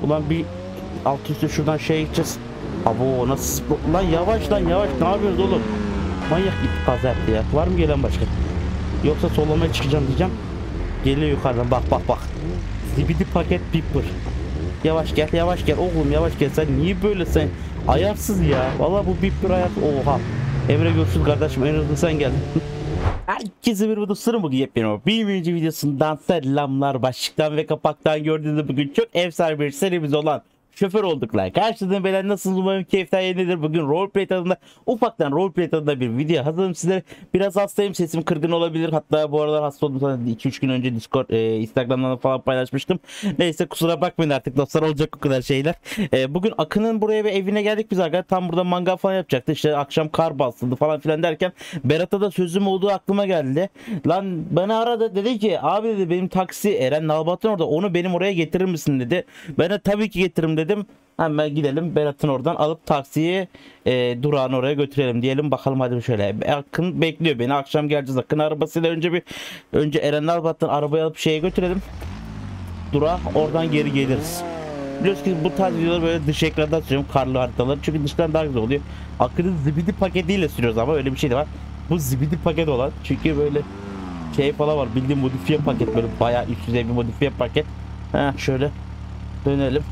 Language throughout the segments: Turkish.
Ulan bir alt üstü şuradan şeye gideceğiz. Abo nasıl lan yavaş lan yavaş, ne yapıyoruz oğlum? Manyak gitti kaza yaptı ya. Var mı gelen başka? Yoksa sollamaya çıkacağım diyeceğim. Geliyor yukarıdan, bak bak bak. Zibidi paket piper. Yavaş gel yavaş gel oğlum, yavaş gel, sen niye böyle sen ayarsız ya. Vallahi bu piper ayak. Oha. Emre görüşürüz kardeşim, en hızlı sen geldin. Herkese bir videosunu bugün yepyeni bir birinci videosundan selamlar. Başlıktan ve kapaktan gördüğünüz bugün çok efsane bir serimiz olan şoför olduklar. Karşıdan beyler, nasıl, umarım keyifler yerindedir. Bugün roleplay tadında, ufaktan roleplay tadında bir video hazırladım sizlere. Biraz hastayım, sesim kırgın olabilir. Hatta bu aralar hasta oldum, 2-3 gün önce Discord, Instagram'dan falan paylaşmıştım. Neyse kusura bakmayın artık dostlar, olacak o kadar şeyler. Bugün Akın'ın buraya ve evine geldik biz arkadaşlar. Tam burada mangal falan yapacaktı. İşte akşam kar bastırdı falan filan derken Berat'a da sözüm olduğu aklıma geldi. Lan beni aradı, dedi ki abi dedi, benim taksi Eren Nalbat'ın orada, onu benim oraya getirir misin dedi. Ben de tabii ki getiririm dedim. Hemen gidelim Berat'ın oradan alıp taksiyi durağın oraya götürelim diyelim, bakalım hadi şöyle. Akın bekliyor beni, akşam geleceğiz. Akın arabasıyla önce Eren Nalbat'tan arabayı alıp şeye götürelim durağa, oradan geri geliriz. Biliyorsunuz ki bu tarz videoları böyle dış ekrandan sürüyorum, karlı haritaları, çünkü dıştan daha güzel oluyor. Akın'ın zibidi paketiyle sürüyoruz ama öyle bir şey de var. Bu zibidi paket olan, çünkü böyle şey falan var, bildiğim modifiye paket, böyle bayağı üst düzey bir modifiye paket. Şöyle dönelim.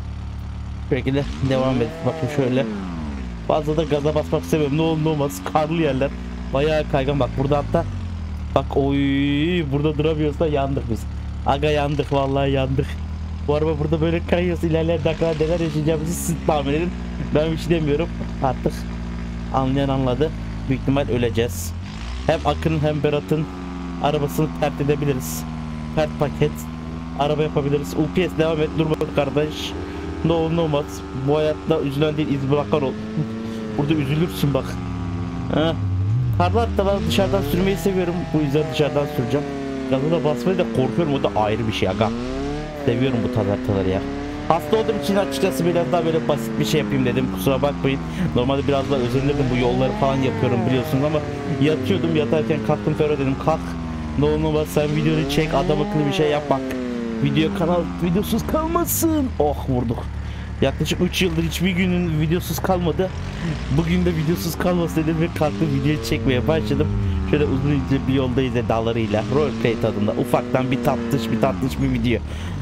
Bu şekilde devam edelim. Bakın şöyle. Fazla da gaza basmak istemiyorum. Ne olur ne olmaz. Karlı yerler. Bayağı kaygan. Bak burada hatta. Bak oy, burada duramıyorsa yandık biz. Aga yandık, vallahi yandık. Bu araba burada böyle kayıyorsa ilerleyen dakikalar neler yaşayacağımızı siz tahmin edin. Ben bir şey demiyorum. Artık anlayan anladı. Büyük ihtimal öleceğiz. Hem Akın'ın hem Berat'ın arabasını pert edebiliriz. Pert paket. Araba yapabiliriz. UPS devam et. Dur bakalım kardeş. Ne olur ne olmaz. Bu hayatta üzülen değil, iz bırakan ol. Burada üzülürsün bak. Karlı haritalar dışarıdan sürmeyi seviyorum. Bu yüzden dışarıdan süreceğim. Gaza da basmayı da korkuyorum. O da ayrı bir şey aga. Seviyorum bu tarz haritaları ya. Hasta olduğum için açıkçası biraz daha böyle basit bir şey yapayım dedim. Kusura bakmayın. Normalde biraz daha özenirdim. Bu yolları falan yapıyorum biliyorsunuz ama yatıyordum. Yatarken kalktım, Ferro dedim kalk. Ne olur ne olmaz sen videonu çek. Adam akıllı bir şey yap bak. Kanal videosuz kalmasın. Oh vurduk. Yaklaşık 3 yıldır hiçbir günün videosuz kalmadı. Bugün de videosuz kalmasın dedim ve kalktım, videoyu çekmeye başladım. Şöyle uzun ince bir yoldayız dağlarıyla. Roleplay tadında ufaktan bir tatlış bir video.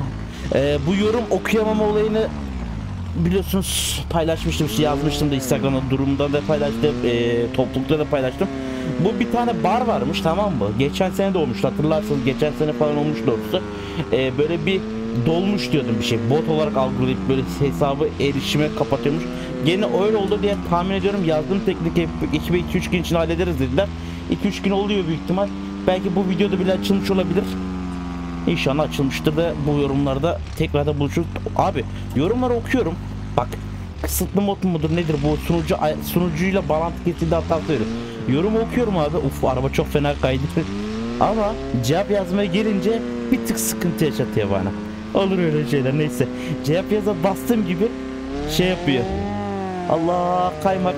Bu yorum okuyamama olayını biliyorsunuz, paylaşmıştım, yazmıştım da Instagram'da, durumda da paylaştım, toplulukta da paylaştım. Bu bir tane bar varmış, tamam mı? Geçen sene de olmuştu, hatırlarsınız, geçen sene falan olmuş doğrusu. Böyle bir dolmuş diyordum, bir şey bot olarak algılayıp böyle hesabı erişime kapatıyormuş. Gene öyle oldu diye tahmin ediyorum. Yazdım teknik ekibe, 2-3 gün için hallederiz dediler. 2-3 gün oluyor büyük ihtimal. Belki bu videoda bile açılmış olabilir. İnşallah açılmıştır da bu yorumlarda tekrarda buluşuruz. Abi yorumları okuyorum. Bak kısıtlı mod mudur nedir bu, sunucuyla bağlantı kesildi hatırlıyorum. Yorum okuyorum abi. Uf araba çok fena kaydı. Ama cevap yazmaya gelince bir tık sıkıntı yaşatıyor bana. Olur öyle şeyler, neyse. Cevap yaza bastığım gibi şey yapıyor. Allah kayma.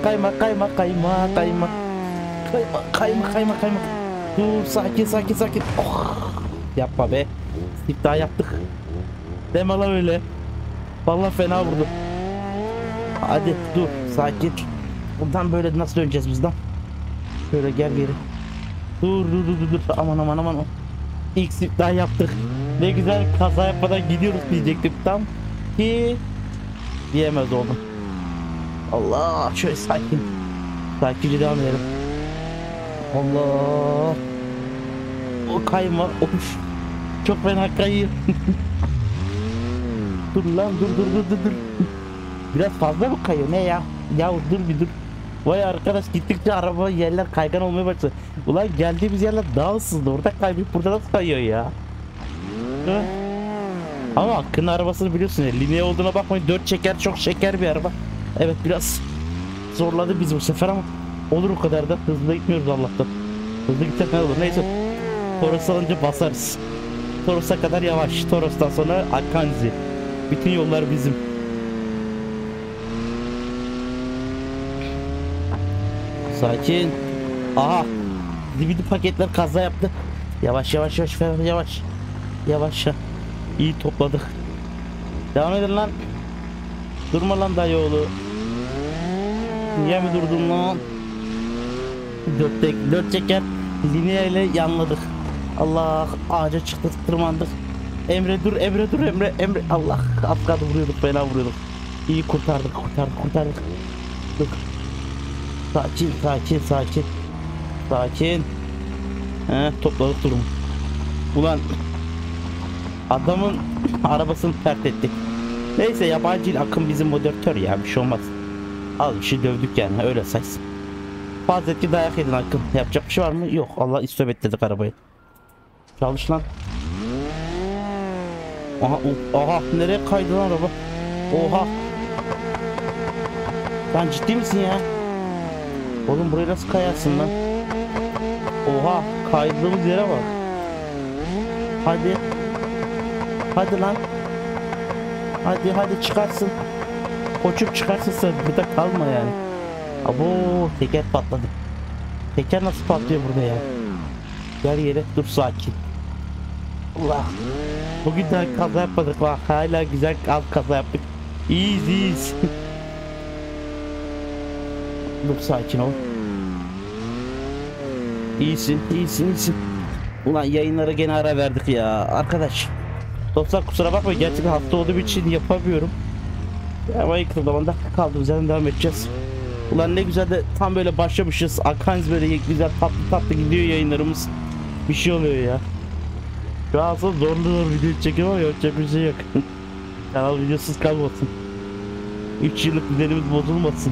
Dur sakin. Oh. Yapma be. İptal yaptık. Deme lan öyle. Vallahi fena vurdu. Hadi dur sakin. Buradan böyle nasıl döneceğiz bizden? Şöyle gel geri. Dur. Aman. İlk iptal yaptık. Ne güzel kaza yapmadan gidiyoruz diyecektim tam ki diyemez oldum. Allah şöyle sakince devam edelim. Allah. O kayma. Of. Çok fena kayıyor. Dur lan dur. Biraz fazla mı kayıyor ne ya? Ya dur bir dur. Vay arkadaş, gittikçe araba yerler kaygan olmaya başladı. Ulan geldiğimiz yerler daha ıssızdı. Orada kaybıyıp burada nasıl kayıyor ya? Ama Akın'ın arabasını biliyorsun ya, lineye olduğuna bakmayın, 4 çeker, çok şeker bir araba. Evet biraz zorladı biz bu sefer ama olur, o kadar da hızlı gitmiyoruz Allah'tan. Hızlı gitsek ne olur, neyse. Toros alınca basarız. Toros'a kadar yavaş. Toros'tan sonra Akanzi. Bütün yollar bizim. Sakin. Aha. Zibidi paketler kaza yaptı. Yavaş. Yavaş. İyi topladık. Devam edin lan. Durma lan dayıoğlu. Niye mi durdun lan? Dört çeker lineye ile yanladık. Allah, ağaca çıktık, tırmandık. Emre dur, Emre dur, Emre Allah, atladı, vuruyorduk, fena vuruyorduk. İyi kurtardık. Dur. Sakin. Topladık durumu. Ulan adamın arabasını pert ettik. Neyse, yabancı akım bizim moderatör ya, bir şey olmaz. Az bir şey dövdük yani, öyle saysın. Fazla etki dayak yedin Akın. Yapacak bir şey var mı? Yok. Allah istobet dedik arabayı. Çalış lan. Aha nereye kaydı lan araba? Oha. Lan ciddi misin ya? Oğlum buraya nasıl kayarsın lan? Oha, kaydığımız yere bak. Hadi lan. Hadi çıkarsın. Koçum çıkarsın, sen burada kalma yani. Abo, teker patladı. Teker nasıl patlıyor burada ya? Gel yere, dur, sakin. Allah. Bugün daha kaza yapmadık, bak hala güzel kaza yaptık. İyiyiz. Dur, sakin ol. İyisin. Ulan yayınlara gene ara verdik ya arkadaş. Dostlar kusura bakmayın, gerçekten hasta olduğum için yapamıyorum. Ama yakın zamanda kaldığımız yerden devam edeceğiz. Ulan ne güzel de tam böyle başlamışız. Akans böyle güzel tatlı gidiyor yayınlarımız. Bir şey oluyor ya. Şu an zor video çekiyorum ama yapacak bir şey yok. Kanal videosuz kalmasın. 3 yıllık düzenimiz bozulmasın.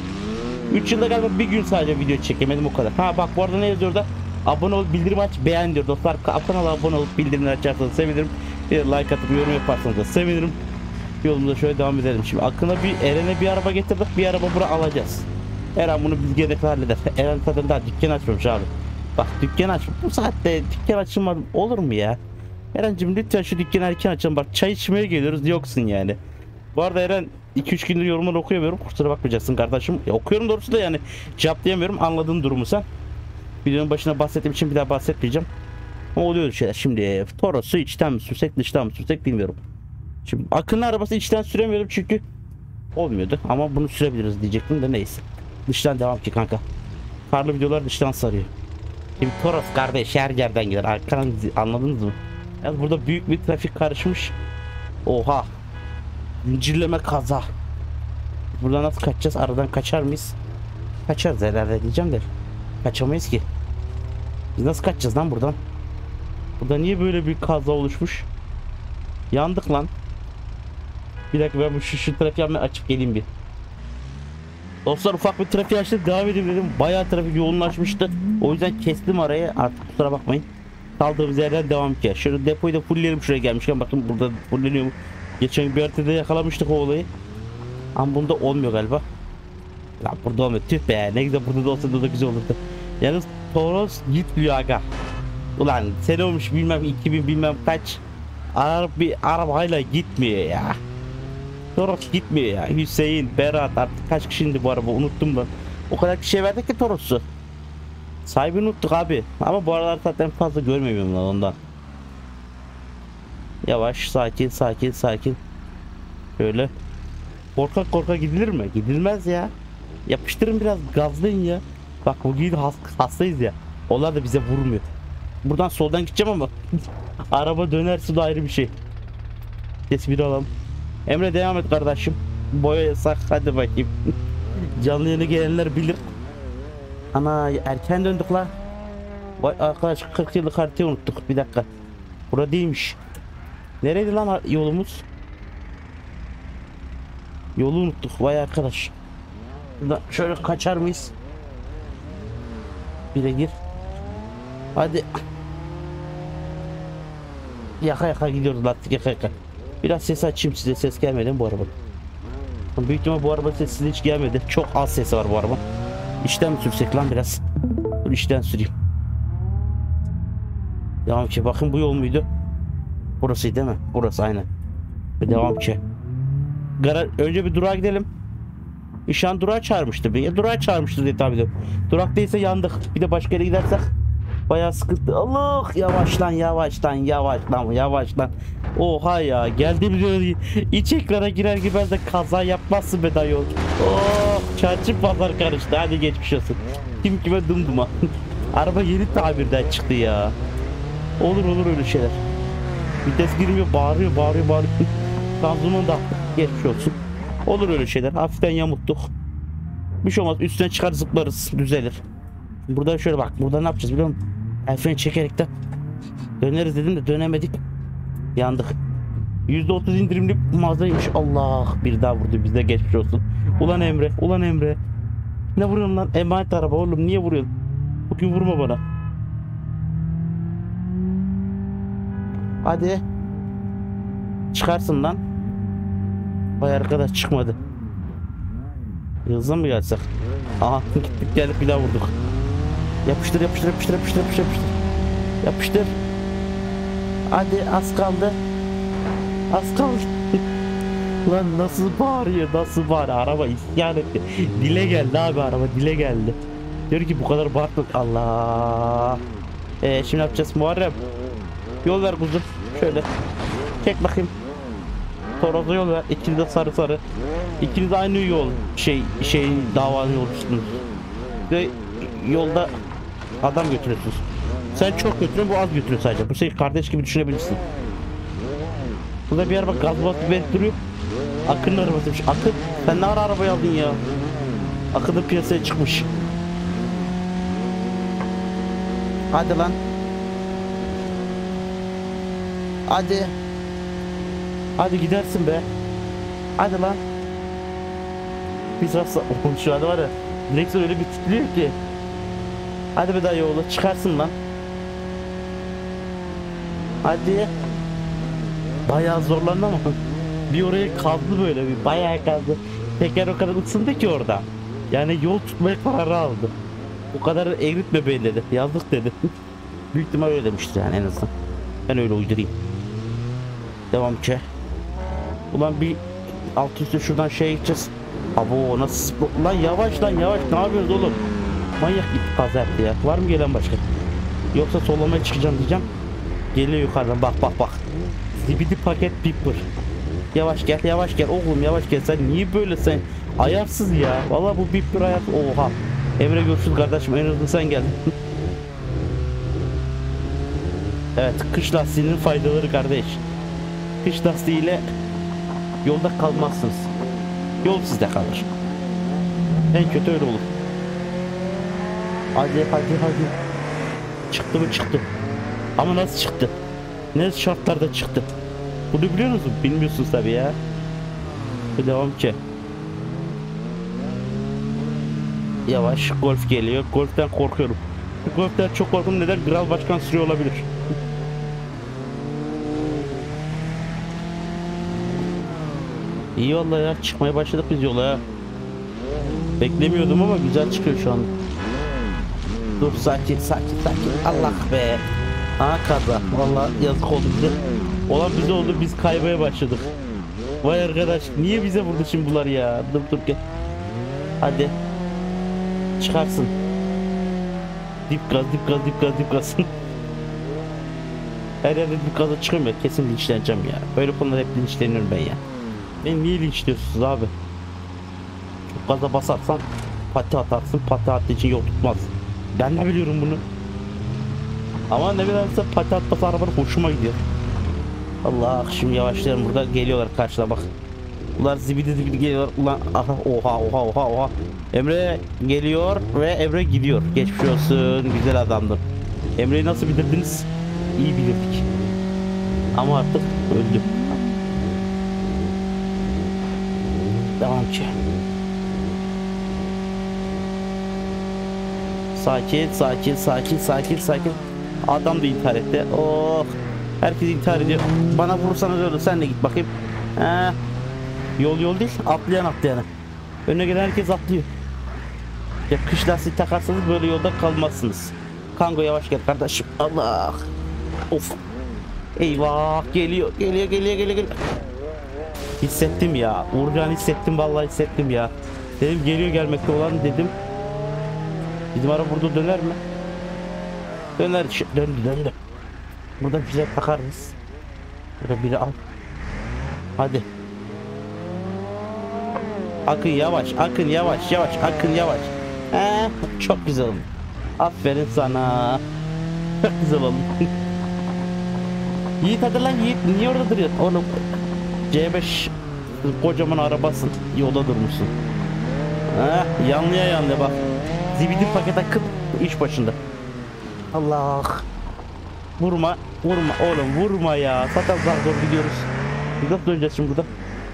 3 yılda galiba bir gün sadece video çekemedim, o kadar. Ha bak, bu arada ne yazıyor orada? Abone ol, bildirim aç, beğen diyor dostlar. Kanala abone olup bildirimleri açarsanız sevinirim. Bir like atıp yorum yaparsanız da sevinirim. Yolumuza şöyle devam edelim. Şimdi Akın'a Eren'e bir araba getirdik. Bir araba buraya alacağız. Eren bunu biz gene halleder. Eren zaten daha dükkan açmamış abi. Bak, dükkan açmış. Bu saatte dükkan açılmadı olur mu ya? Eren'cim lütfen şu dükkanı erken açalım. Bak, çay içmeye geliyoruz, yoksun yani. Bu arada Eren 2-3 gündür yorumları okuyamıyorum. Kusura bakmayacaksın kardeşim. Okuyorum doğrusu da yani cevaplayamıyorum. Anladığın durumu sen. Videonun başına bahsettiğim için bir daha bahsetmeyeceğim. Ama oluyor şeyler. Şimdi Toros'u içten mi sürsek dıştan mı sürsek bilmiyorum. Şimdi Akın'ın arabası içten süremiyorum çünkü olmuyordu. Ama bunu sürebiliriz diyecektim de neyse. Dıştan devam ki kanka. Karlı videolar dıştan sarıyor. Şimdi Toros kardeş her yerden gider. Arkadan, anladınız mı? Yani burada büyük bir trafik karışmış. Oha. Zincirleme kaza. Buradan nasıl kaçacağız? Aradan kaçar mıyız? Kaçarız herhalde diyeceğim de. Kaçamayız ki. Biz nasıl kaçacağız lan buradan? Burada niye böyle bir kaza oluşmuş? Yandık lan. Bir dakika, ben şu trafiği açıp geleyim bir. Dostlar ufak bir trafiği açtık, devam edeyim dedim. Bayağı trafik yoğunlaşmıştı. O yüzden kestim arayı. Artık kusura bakmayın. Kaldığımız yerden devam ki. Şöyle depoyu da fullleyelim şuraya gelmişken. Bakın burada fulleniyor mu? Geçen bir haritada yakalamıştık o olayı. Ama bunda olmuyor galiba. Ya burada olmuyor. Tüh be. Ne güzel burada da olsa da güzel olurdu. Yalnız Toros gitmiyor aga. Ulan sene olmuş bilmem 2000 bilmem kaç. Bir arabayla gitmiyor ya. Toros gitmiyor ya. Hüseyin, Berat, artık kaç kişiydi bu araba, unuttum ben. O kadar kişiye verdik ki Toros'u. Sahibi unuttuk abi. Ama bu aralar zaten fazla görmüyorum lan ondan. Yavaş, sakin. Şöyle. Korka gidilir mi? Gidilmez ya. Yapıştırın biraz, gazlayın ya. Bak bugün hastayız ya. Onlar da bize vurmuyor. Buradan soldan gideceğim ama araba dönerse de ayrı bir şey. Ses bir alalım. Emre devam et kardeşim. Boya yasak, hadi bakayım. Canlı yayına gelenler bilir. Ana erken döndük la. Vay arkadaş, 40 yıllık haritayı unuttuk. Bir dakika. Bura değilmiş. Nereydi lan yolumuz? Yolu unuttuk vay arkadaş. Buradan şöyle kaçar mıyız? Bire gir. Hadi. Yaka gidiyoruz, lastik yaka. Biraz ses açayım size, ses gelmedi mi bu araba? Büyük ihtimal bu araba sesi size hiç gelmedi. Çok az sesi var bu araba. İçten mi sürsek lan biraz? Dur içten süreyim. Devam ki, bakın bu yol muydu? Burasıydı değil mi? Burası aynen. Devam ki. Önce bir durağa gidelim. Şu an durağa çağırmıştı beni. Durağa çağırmıştı diye tabi ediyorum. Durak değilse yandık. Bir de başka yere gidersek bayağı sıkıntı. Allah, yavaş lan. Oha ya, geldiğimiz yere iç ekrana girer girmez de kaza yapmazsın be dayı. Oh, çarşı pazar karıştı, hadi geçmiş olsun. Kim kime dumduma. Araba yeni tamirden çıktı ya. Olur öyle şeyler. Vites girmiyor, bağırıyor. Şanzıman da geçmiş olsun. Olur öyle şeyler, hafiften yamuttuk. Bir şey olmaz, üstüne çıkar zıplarız, düzelir. Burada şöyle bak, burada ne yapacağız biliyor musun? El freni çekerek de döneriz dedim de dönemedik. Yandık. %30 indirimli mağazaymış. Allah, bir daha vurdu, bize geçmiş olsun. Ulan Emre. Ne vuruyorsun lan? Emanet araba oğlum, niye vuruyorsun? Bugün vurma bana. Hadi. Çıkarsın lan. Vay arkadaş, çıkmadı. Hızlı mı gelsek? Aha, gittik geldik, bir daha vurduk. Yapıştır. Yapıştır. Hadi, az kaldı. Lan nasıl bağırıyor, araba isyan etti. Dile geldi abi, araba dile geldi. Diyor ki bu kadar bağırtma. Allah. Şimdi yapacağız Muharrem. Yol ver kuzum. Şöyle. Çek bakayım. Toros'a yol ver. İkiniz de sarı. İkiniz de aynı yol. Davanın yolcusunuz. Ve yolda adam götürüyorsunuz. Sen çok götürüyorsun, bu az götürüyor sadece. Bu şey kardeş gibi düşünebilirsin. Burada bir araba gaz basıp verip duruyor. Akın'ın arabasıymış. Akın, sen ne ara arabayı aldın ya? Akın'ın piyasaya çıkmış. Hadi lan. Hadi gidersin be. Hadi lan. Biz rastla. Şu anda var ya, direksiyon öyle bir titriyor ki. Hadi be dayı oğlu, çıkarsın lan. Hadi. Bayağı zorlandı ama bir oraya kazdı, böyle bir bayağı kazdı. Teker o kadar ısındı ki orada. Yani yol tutmaya kararı aldı. O kadar eğritme beni dedi. Yazdık dedi. Büyük ihtimal öyle demiştir yani, en azından. Ben öyle uydurayım. Devam ki. Ulan bir alt üstü şuradan gideceğiz. Abo, nasıl lan, yavaş ne yapıyoruz oğlum? Manyak ip kaza yaptı ya. Var mı gelen başka? Yoksa sollamaya çıkacağım diyeceğim. Geliyor yukarıdan, bak. Zibidi paket piper. Yavaş gel oğlum, yavaş gel. Sen niye böyle, sen ayarsız ya. Vallahi bu piper ayak. Oha. Emre, görüşürüz kardeşim, en hızlı sen geldin. Evet, kış lastiğinin faydaları kardeş. Kış lastiğiyle yolda kalmazsınız. Yol sizde kalır. En kötü öyle olur. Hadi. Çıktı mı? Çıktı. Ama nasıl çıktı? Ne şartlarda çıktı? Bunu biliyor musun? Bilmiyorsunuz tabii ya. Devam ki. Yavaş, Golf geliyor. Golf'ten korkuyorum. Golf'ten çok korkuyorum. Neden? Kral Başkan sürüyor olabilir. İyi vallahi ya, çıkmaya başladık biz yola ya. Beklemiyordum ama güzel çıkıyor şu an. Dur, sakin. Allah be. Ha, kaza. Vallahi yazık oldu bize. Olan bize oldu, biz kaybaya başladık. Vay arkadaş, niye bize vurdu şimdi bunlar ya? Dur gel. Hadi. Çıkarsın. Dip gaz. Her yerde dip gaza çıkıyorum ya, kesin linçleneceğim ya. Böyle konular hep linçleniyorum ben ya. Beni niye linçliyorsunuz abi? Çok gaza basarsan pati atarsın, pati attığı için yol tutmaz. Ben de biliyorum bunu. Ama ne kadarsa pati atması arabanın hoşuma gidiyor. Allah, şimdi yavaşlayalım, burada geliyorlar karşıda bak. Bunlar zibidi geliyorlar. Ulan oha. Emre geliyor ve Emre gidiyor. Geçmiş olsun, güzel adamdır. Emre'yi nasıl bilirdiniz? İyi bilirdik. Ama artık öldü. Devam ki. Sakin. Adam da intihar etti. Oh. Herkes intihar ediyor. Bana vurursanız öyle, sen de git bakayım. Yol değil, atlayana. Önüne gelen herkes atlıyor. Ya kış lastiği takarsanız böyle yolda kalmazsınız. Kango, yavaş gel kardeşim. Allah. Of. Eyvah, geliyor. Hissettim ya. Uğurcan hissettim, vallahi hissettim ya. Dedim geliyor, gelmekte olan dedim. Bizim araba burada döner mi? Döner. Döndü. Burada güzel takarız. Böyle biri al. Hadi. Akın yavaş, Akın yavaş, yavaş, Akın yavaş. Çok güzel oldu. Aferin sana. Çok güzel oldu. Yiğit hadi lan Yiğit, niye orada duruyorsun oğlum? C5 kocaman arabasın, yolda durmuşsun. Yanlıya yanlıya bak. Zibidi paket akıp iş başında. Allah. Vurma, vurma oğlum, vurma ya. Zaten zor gidiyoruz. Nasıl döneceğiz şimdi burada?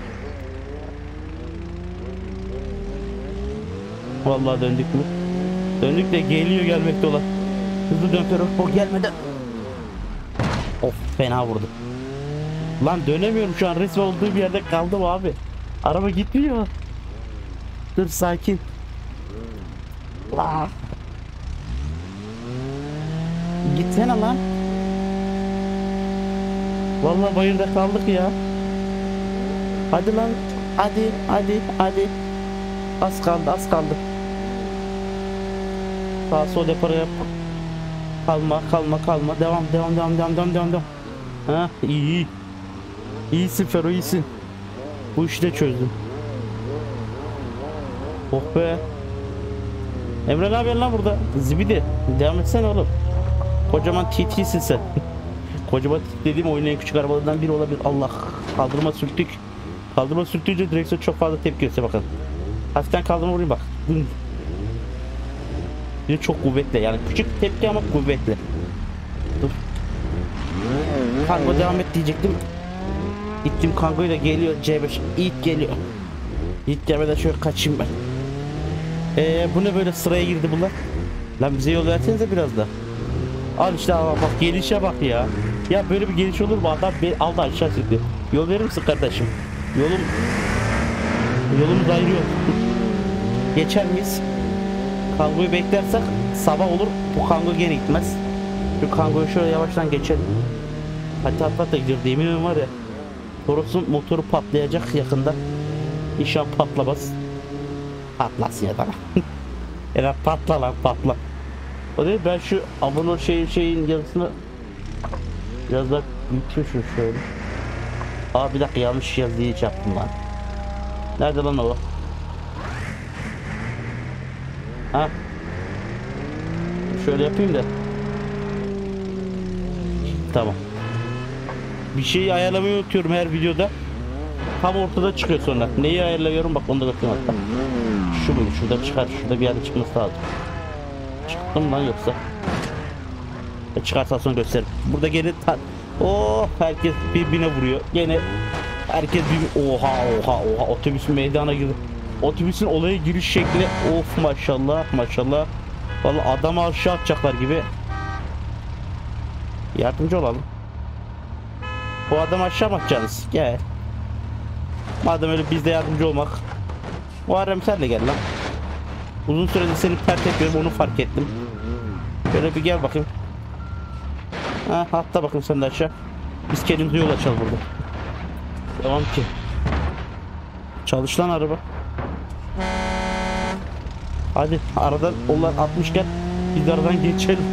Vallahi döndük mü? Döndük de geliyor, gelmekte olan. Hızlı dön Fero. O gelmeden. Of, fena vurdu. Lan dönemiyorum şu an, resmen olduğum bir yerde kaldım abi. Araba gitmiyor. Dur sakin. La. Gitsene lan. Vallahi bayırda kaldık ya. Hadi lan. Hadi, hadi, hadi. Az kaldı, az kaldı. Sağ sol depara yap. Kalma, kalma, kalma. Devam, devam, devam, devam, devam, devam, devam. Ha, iyi. İyisin Fero, iyisin. Bu işi de çözdüm. Oh be. Emre ne yapıyorsun lan burada? Zibidi. Devam etsene oğlum. Kocaman TT'sin sen. Kocaman TT dediğim oyunun en küçük arabalarından biri olabilir. Allah. Kaldırma sürttük. Kaldırma sürttüğünce direksiyon çok fazla tepki gösteriyor bakın. Hafiften kaldırma vurayım bak. Bir çok kuvvetli yani, küçük tepki ama kuvvetli. Dur. Kango devam et diyecektim. İttim kangoyla, geliyor C5. İt geliyor. İt gelmeden şöyle kaçayım ben. Bu ne böyle, sıraya girdi bunlar. Lan bize yol versenize biraz da. Al işte, bak gelişe bak ya. Ya böyle bir geliş olur mu? Adam aldı aşağı çekti. Yol verir misin kardeşim? Yolumuz ayrıyor. Geçer miyiz? Kangoyu beklersek sabah olur. Bu kango gene gitmez. Şu kangoyu şöyle yavaştan geçelim. Hatta da gidiyor, yemin var ya. Toros'un motoru patlayacak yakında. İnşallah patlamaz. Patlasın ya da. Ya patla lan, patla. O değil, ben şu abone şeyin yazısını biraz daha büyüteyim şunu şöyle. Bir dakika, yanlış yazıyı yaptım lan. Nerede lan o? Ha? Şöyle yapayım da. Tamam. Bir şeyi ayarlamayı unutuyorum her videoda. Tam ortada çıkıyor sonra. Neyi ayarlıyorum bak, onu da bakayım hatta. Şu muydu? Şurada çıkar. Şurada bir yerde çıkması lazım. Çıktım lan yoksa? Çıkarsa sonra gösteririm. Burada gene herkes birbirine vuruyor. Gene herkes oha otobüs meydana girdi. Otobüsün olaya giriş şekli, of maşallah maşallah. Vallahi adamı aşağı atacaklar gibi. Yardımcı olalım. Bu adamı aşağı mı atacaksınız? Gel. Madem öyle, biz de yardımcı olmak. Muharrem sen de gel lan. Uzun süredir seni pert etmiyorum, onu fark ettim. Şöyle bir gel bakayım. Hatta bakayım sen de aşağı. Biz kendimize yol açalım burada. Devam ki. Çalış lan araba. Hadi aradan onlar 60'ken biz de aradan geçelim.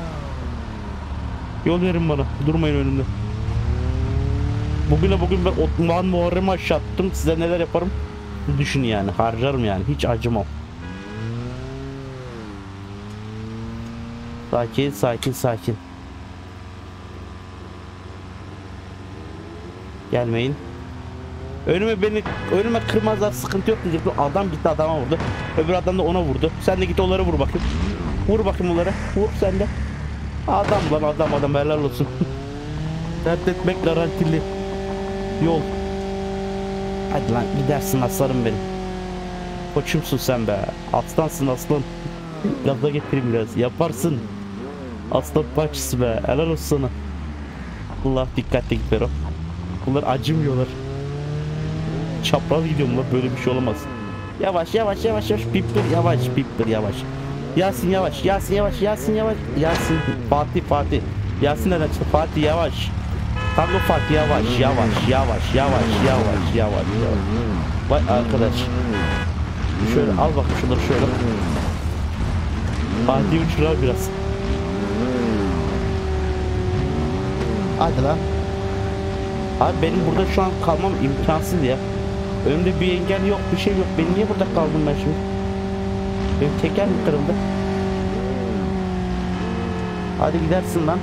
Yol verin bana. Durmayın önümde. Bugün ben Muharrem'i aşağı attım. Size neler yaparım düşün yani. Harcarım yani. Hiç acımam. Sakin sakin sakin. Gelmeyin. Önüme kırmazlar, sıkıntı yok diyecektim. Adam gitti, adama vurdu. Öbür adam da ona vurdu. Sen de git onlara vur bakayım. Vur bakayım onlara. Vur sen de. Adam lan, adam helal olsun. Dert etmek garantili. Yol. Hadi lan, gidersin aslanım benim. Koçumsun sen be. Aslansın aslan. Gaza getireyim biraz. Yaparsın. Aslan parçası be. Helal olsun sana. Allah, dikkatli git Fero. Bunlar acımıyorlar. Çapraz gidiyorum lan, böyle bir şey olamaz. Yavaş yavaş yavaş yavaş. Pipper yavaş, Pipper yavaş. Yasin yavaş, Yasin yavaş, Yasin yavaş. Yasin, Fatih. Yasin neden çıktı? Fatih yavaş. Tango Fatih yavaş. Vay arkadaş. Şöyle al bak şunları şöyle. Fatih uçurar biraz. Hadi lan. Abi benim burada şu an kalmam imkansız ya. Önümde bir engel yok, bir şey yok. Ben niye burada kaldım ben şimdi? Benim teker mi kırıldı? Hadi gidersin lan.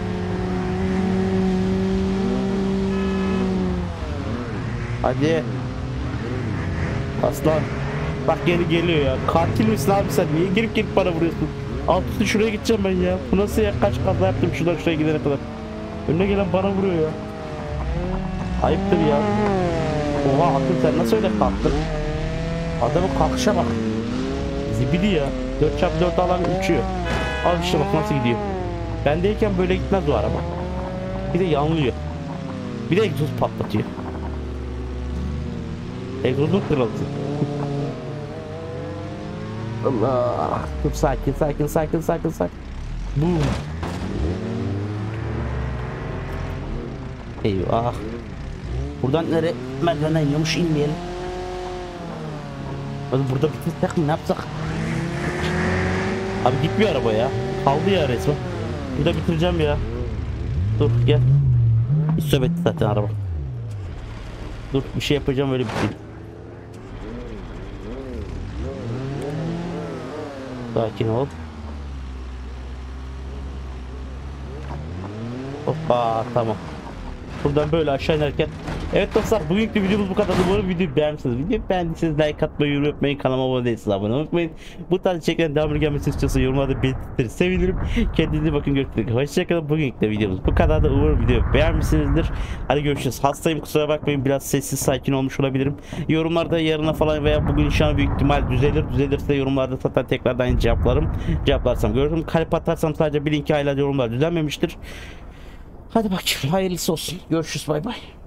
Hadi. Aslan. Bak geri geliyor ya. Katil misin abi sen? Niye gelip bana vuruyorsun? Altı şuraya gideceğim ben ya. Bu nasıl ya? Kaç kaza yaptım şuradan şuraya gidene kadar. Önüne gelen bana vuruyor ya. Ayıptır ya. Oha Akın sen nasıl öyle kalktın? Adamın kalkışa bak. Zibidi ya. 4x4 alan uçuyor. Al işte bak nasıl gidiyor. Bendeyken böyle gitmez o araba. Bir de yanlıyor. Bir de egzoz patlatıyor. Egzozun kırıldı. Allah. Dur sakin. Boom. Eyvah. Buradan nereye? Merdivenden iniyormuş, inmeyelim. Hadi burada bitirsek mi, ne yapsak? Abi gitmiyor araba ya. Kaldı ya resmen. Burada bitireceğim ya. Dur gel. Hiç söbetti zaten araba. Dur bir şey yapacağım öyle bitireyim. Sakin ol. Hoppa tamam. Buradan böyle aşağı inerken. Evet dostlar bugünkü videomuz bu kadar. Umarım videoyu beğenmişsiniz. Videoyu beğendiyseniz like atmayı, yorum yapmayı, kanalıma abone değilseniz abone olmayı unutmayın. Bu tarz içeriklerin devamını gelmesini istiyorsa yorumlarda belirtirseniz sevinirim. Kendinize bakın, görüşürüz. Hoşçakalın. Bugünkü de videomuz bu kadar da. Umarım videoyu beğenmişsinizdir. Hadi görüşürüz. Hastayım, kusura bakmayın, biraz sessiz sakin olmuş olabilirim. Yorumlarda yarına falan veya bugün inşallah büyük ihtimal düzelir. Düzelirse yorumlarda zaten tekrardan cevaplarsam görürüm. Kalp atarsam sadece bir linki hala yorumlar düzelmemiştir. Hadi bakayım hayırlısı olsun. Görüşürüz, bay bay.